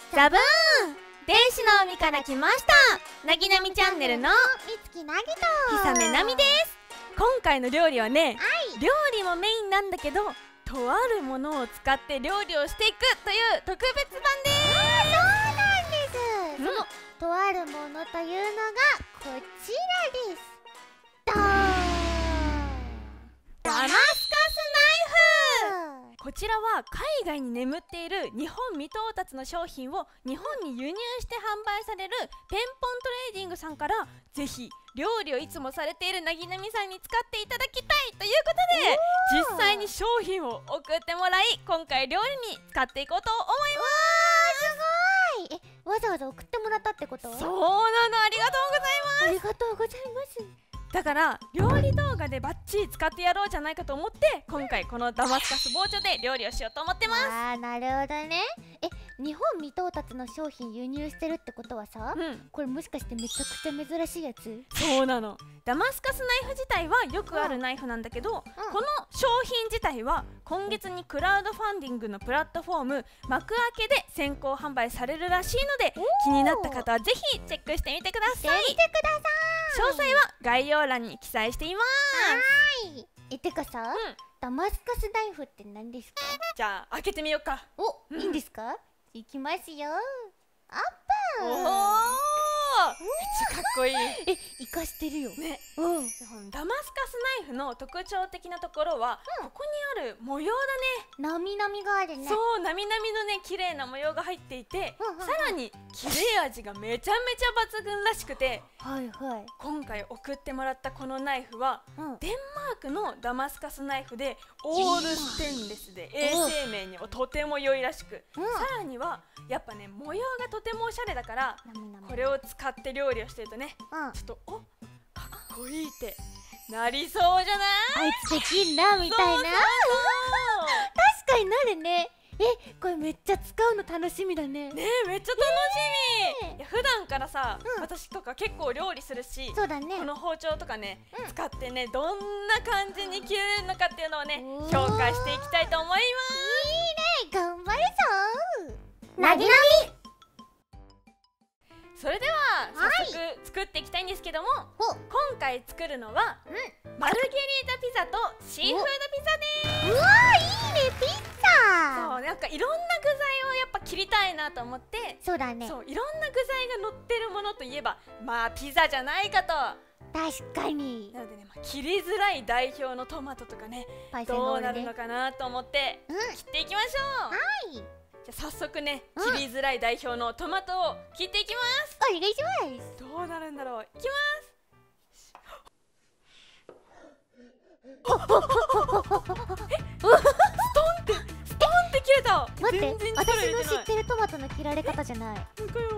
ザブーン天使の海から来ましたなぎなみチャンネルのみつきなぎとひさめなみです。今回の料理はね、料理もメインなんだけど、とあるものを使って料理をしていくという特別版です。 そうなんです、そのとあるものというのがこちらです。ドーン、 ダマスカスナイフ。こちらは海外に眠っている日本未到達の商品を日本に輸入して販売されるペンポントレーディングさんから、ぜひ料理をいつもされているなぎなみさんに使っていただきたいということで、実際に商品を送ってもらい、今回料理に使っていこうと思います。 すごい。わざわざ送ってもらったってこと？ そうなの、ありがとうございます。 ありがとうございます。 だから料理動画でバッチリ使ってやろうじゃないかと思って、今回このダマスカス包丁で料理をしようと思ってます。 あー、なるほどね。日本未到達の商品輸入してるってことはさ、これもしかしてめちゃくちゃ珍しいやつ？ そうなの。ダマスカスナイフ自体はよくあるナイフなんだけど、この商品自体は今月にクラウドファンディングのプラットフォーム幕開けで先行販売されるらしいので、気になった方はぜひチェックしてみてください。詳細は概要欄に記載しています。 はい。てかさ、ダマスカスナイフって何ですか？ じゃあ開けてみようか。 いいんですか？いきますよ。アップ。 めっちゃかっこいい。 生かしてるよね。ダマスカスナイフの特徴的なところは、ここにある模様だね。 なみなみがあるね。 そう、なみなみのね、綺麗な模様が入っていて、さらに切れ味がめちゃめちゃ抜群らしくて、今回送ってもらったこのナイフは、デンマークのダマスカスナイフでオールステンレスで衛生面にもとても良いらしく、さらにはやっぱね、模様がとてもおしゃれだから、これを使って料理をしてるとね、ちょっとかっこいいってなりそうじゃない？ あいつできんなみたいな。確かになるね。これめっちゃ使うの楽しみだね。 ねえ、めっちゃ楽しみ。いや、普段からさ、私とか結構料理するし、 そうだね。 この包丁とかね、使ってね、どんな感じに切れるのかっていうのをね、評価していきたいと思います。 いいね、頑張るぞなぎなみ。 それでは早速作っていきたいんですけども、今回作るのはマルゲリータピザとシーフードピザです。 うわー、いいね、ピザ。 そう、なんかいろんな具材をやっぱ切りたいなと思って。 そうだね。 そう、いろんな具材が乗ってるものといえば、まあピザじゃないかと。 確かに。 なのでね、切りづらい代表のトマトとかね、どうなるのかなと思って切っていきましょう。はい。じゃあ早速ね、切りづらい代表のトマトを切っていきます。 お願いします。 どうなるんだろう。いきます。ストンって切れた。 待って、私の知ってるトマトの切られ方じゃない。 やばくない？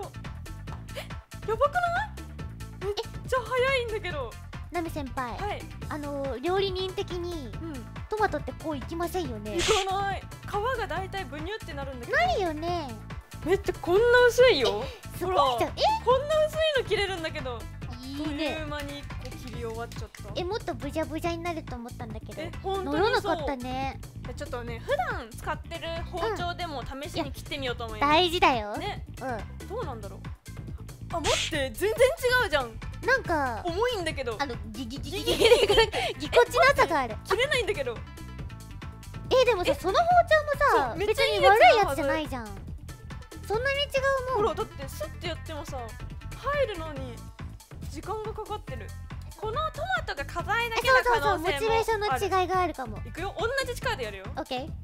めっちゃ早いんだけど。 ナミ先輩、料理人的にトマトってこういきませんよね。 いかない。皮がだいたいブニュってなるんだけど。 なるよね。 めっちゃこんな薄いよ。 すごいじゃん。 こんな薄いの切れるんだけど。 いいね。 あっという間に1個切り終わっちゃった。 もっとブジャブジャになると思ったんだけど、 本当乗らなかったね。 ちょっとね、普段使ってる包丁でも試しに切ってみようと思います。 大事だよね。 どうなんだろう。あ、待って、全然違うじゃん。 なんか重いんだけど、 ぎこちなさがある。 切れないんだけど。 でもさ、その包丁もさ、別に悪いやつじゃないじゃん。そんなに違うもん。 ほら、だってスッてやってもさ、入るのに時間がかかってる。このトマトが課題だけな可能性もある。 モチベーションの違いがあるかも。 いくよ、同じ力でやるよ。 オッケー。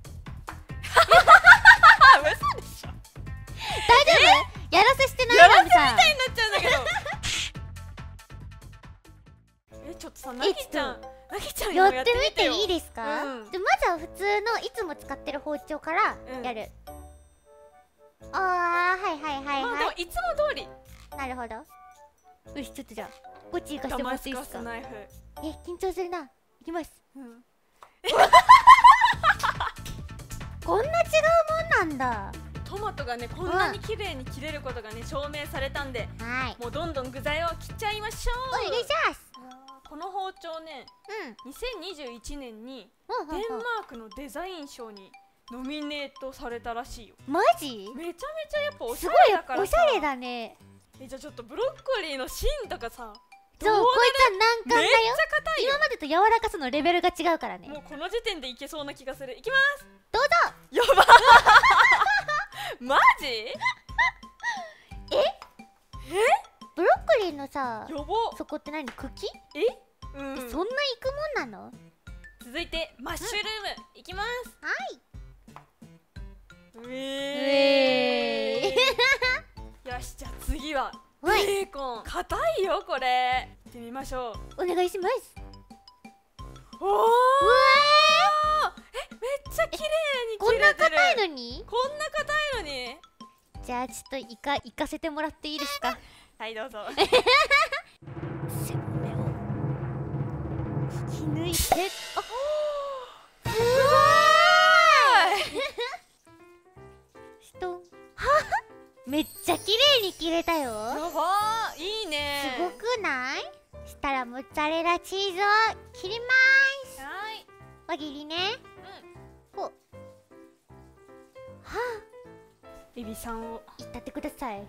嘘でしょ。 大丈夫？やらせしてない？ やらせみたいになっちゃうんだけど。ちょっとさ、なぎちゃんやってみていいですか？ まずは普通のいつも使ってる包丁からやる。はい。 いつも通り。 なるほど。よし、ちょっとじゃあこっち行かせてもらっていいですか？緊張するな。いきます。こんな違うもんなんだ。 トマトがね、こんなに綺麗に切れることがね、証明されたんで、もうどんどん具材を切っちゃいましょう。 お願いします。 この包丁ね、2021年にデンマークのデザイン賞にノミネートされたらしいよ。 マジ？ めちゃめちゃやっぱおしすごいゃれだからさ。 おしゃれだね。 じゃあちょっとブロッコリーの芯とかさ、 そう、こいつは難関だよ。 めっちゃ硬いよ。 今までと柔らかさのレベルが違うからね。 もうこの時点でいけそうな気がする。いきます。 どうぞ。 やばマジ？ ブロッコリーのさ、 やば。 そこって何？茎？ うん。 そんないくもんなの？ 続いてマッシュルームいきます。 はい。 よし、じゃあ次ははい、 ベーコン。硬いよこれ。いってみましょう。 お願いします。 おお、めっちゃ綺麗に切れてる。 こんな硬いのに？ こんな硬いのに。 じゃあちょっといかせてもらっていいですか？ はいどうぞ。 背骨を引き抜いて、あ、すごいストン。はめっちゃ綺麗に切れたよ。 やばー、いいね。 すごくない？したらモッツァレラチーズを切ります。 はい、 輪切りね。こう、はあ、 エビさんをいったってください。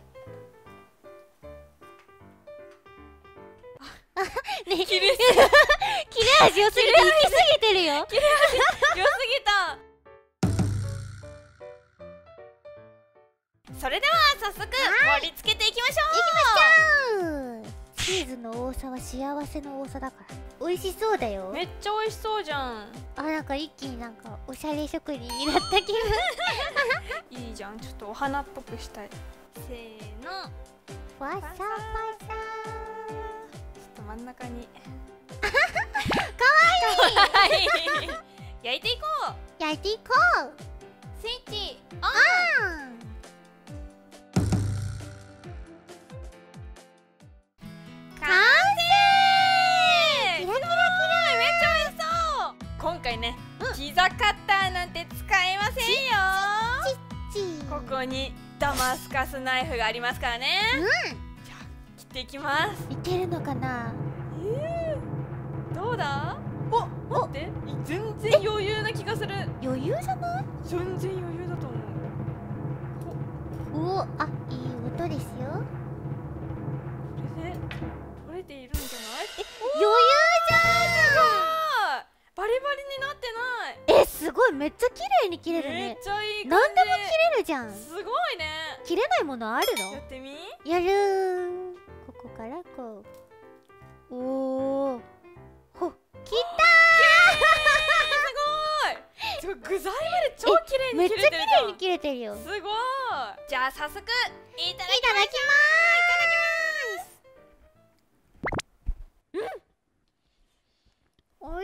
ね、切れ味良すぎて行き過ぎてるよ。 切れ味良すぎた。それでは早速盛り付けていきましょう。 チーズの多さは幸せの多さだから美味しそうだよ。 めっちゃ美味しそうじゃん。 あ、なんか一気になんかおしゃれ職人になった気分。 いいじゃん。ちょっとお花っぽくしたい。せーの、 わさわさ。 ちょっと真ん中にかわいい焼いていこう。 焼いていこう。 スイッチオン。完成。 キラキラキラ。 めっちゃ美味しそう。今回ね、ピザカッターなんて使いませんよ。ここにダマスカスナイフがありますからね。じゃあ切っていきます。 いけるのかな？ どうだ？お、待って、全然余裕な気がする。 余裕じゃない？ 全然余裕だと思う。 お、あ、いい音ですよ。 これで取れているんじゃない？ 余裕じゃん。バリバリになってない。 すごい、めっちゃ綺麗に切れるね。 めっちゃいい感じ。 何でも切れるじゃん。 すごいね。 切れないものあるの？ やってみ。 やるー。ここからこう。おお。ほ、切ったー。すごい。具材まで超綺麗に切れてるじゃん。 めっちゃ綺麗に切れてるよ。 すごい。じゃあ早速いただきます。いただきます。 おいし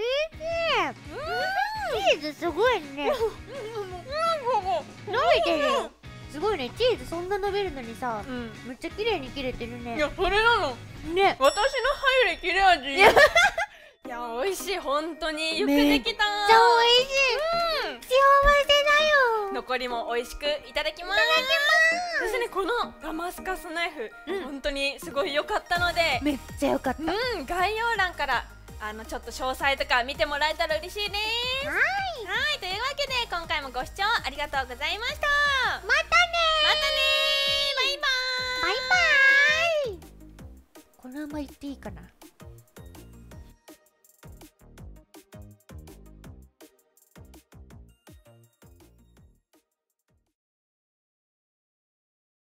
い。チーズすごいね。伸びてるよ。すごいね、チーズそんな伸びるのにさ、めっちゃ綺麗に切れてるね。 いや、それなのね。 私の入る切れ味。いや、美味しい。本当によくできた。 めっちゃ美味しい。幸せだよ。 残りも美味しくいただきます。そしてね、このダマスカスナイフ、本当にすごい良かったので、 めっちゃ良かった。 概要欄からちょっと詳細とか見てもらえたら嬉しいです。はい、というわけで今回もご視聴ありがとうございました。 またねバイバーイ。 バイバーイ。このまま言っていいかな。